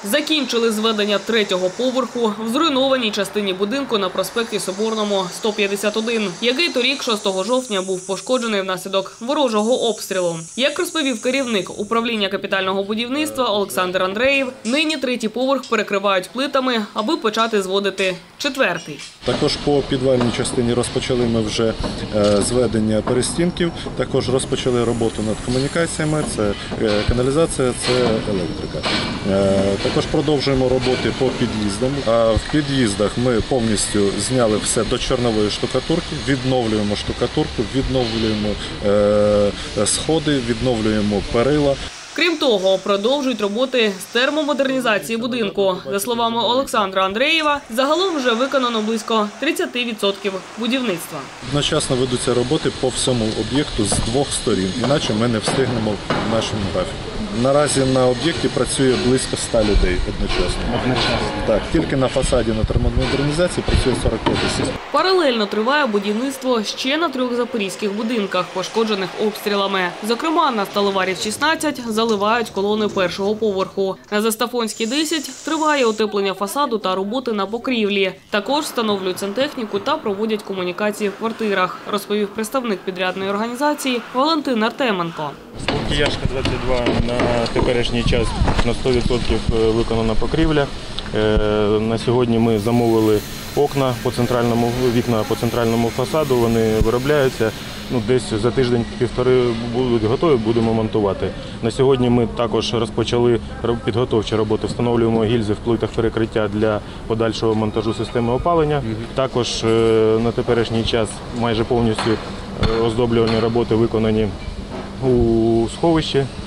Закінчили зведення 3-го поверху в зруйнованій частині будинку на проспекті Соборному, 151, який торік, 6 жовтня, був пошкоджений внаслідок ворожого обстрілу. Як розповів керівник управління капітального будівництва Олександр Андреєв, нині 3-й поверх перекривають плитами, аби почати зводити 4-й. Також по підвальній частині розпочали ми вже зведення перестінків, також розпочали роботу над комунікаціями, це каналізація, це електрика. Також продовжуємо роботи по під'їздам. В під'їздах ми повністю зняли все до чорнової штукатурки, відновлюємо штукатурку, відновлюємо сходи, відновлюємо перила. Крім того, продовжують роботи з термомодернізації будинку. За словами Олександра Андреєва, загалом вже виконано близько 30% будівництва. Одночасно ведуться роботи по всьому об'єкту з 2 сторін, іначе ми не встигнемо в нашому графіку. Наразі на об'єкті працює близько 100 людей одночасно. Так, тільки на фасаді на термомодернізації працює 45 осіб. Паралельно триває будівництво ще на 3 запорізьких будинках, пошкоджених обстрілами. Зокрема, на Сталеварів 16 заливають колони 1-го поверху. На Застафонській 10 триває утеплення фасаду та роботи на покрівлі. Також встановлюють сантехніку та проводять комунікації в квартирах, розповів представник підрядної організації Валентин Артеменко. Кияшка 22 на теперішній час на 100% виконана покрівля. На сьогодні ми замовили вікна по центральному фасаду, вони виробляються. Десь за тиждень-півтори будуть готові, будемо монтувати. На сьогодні ми також розпочали підготовчі роботи, встановлюємо гільзи в плитах перекриття для подальшого монтажу системи опалення. Також на теперішній час майже повністю оздоблювальні роботи виконані у сховищі.